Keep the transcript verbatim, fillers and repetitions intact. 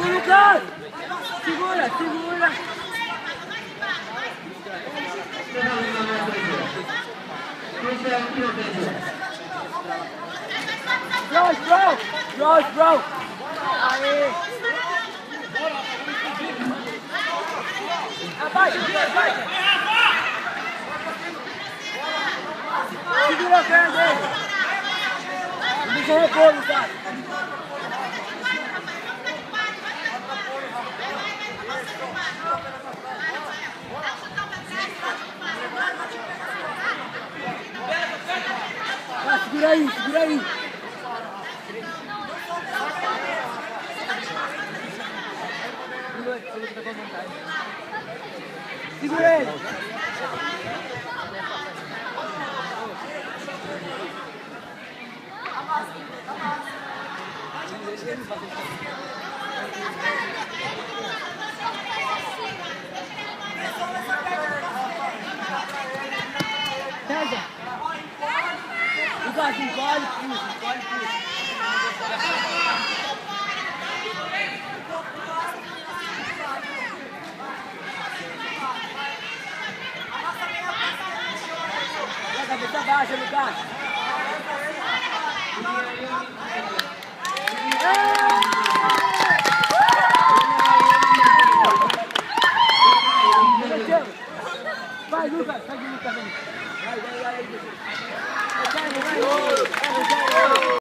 Vamos, Lucas! Segura, segura! Cross, bro! Cross, bro! Aí! Abaixa, abaixa! Segura a perna dele! Não deixa repor, Lucas! Ah, segura aí, segura aí! Segura ele! Pega! Lucas, encolhe, puxa, encolhe, puxa. A cabeça baixa, Lucas.